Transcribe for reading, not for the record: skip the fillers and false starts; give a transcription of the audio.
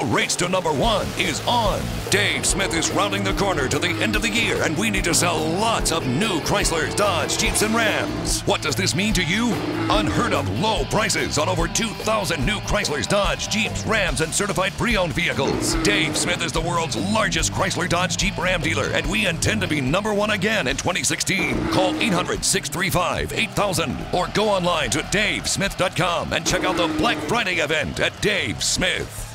The race to #1 is on. Dave Smith is rounding the corner to the end of the year, and we need to sell lots of new Chryslers, Dodge, Jeeps, and Rams. What does this mean to you? Unheard of low prices on over 2,000 new Chryslers, Dodge, Jeeps, Rams, and certified pre-owned vehicles. Dave Smith is the world's largest Chrysler, Dodge, Jeep, Ram dealer, and we intend to be #1 again in 2016. Call 800-635-8000 or go online to davesmith.com and check out the Black Friday event at Dave Smith.